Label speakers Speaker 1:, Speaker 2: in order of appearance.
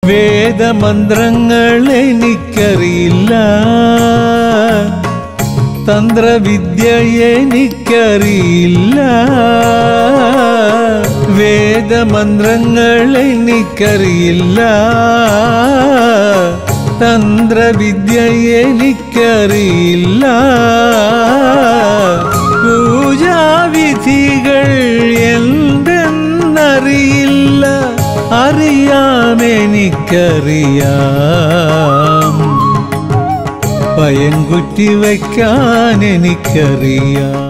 Speaker 1: വേദമന്ത്രങ്ങൾ എനിക്കറിയില്ല, തന്ത്രവിദ്യ എനിക്കറിയില്ല. വേദമന്ത്രങ്ങൾ എനിക്കറിയില്ല, തന്ത്രവിദ്യ എനിക്കറിയില്ല. പൂജാവിധികൾ എന്തെന്നറിയില്ല, അറിയാമെനിക്കറിയാം. പയങ്കുറ്റി വയ്ക്കാൻ എനിക്കറിയാം.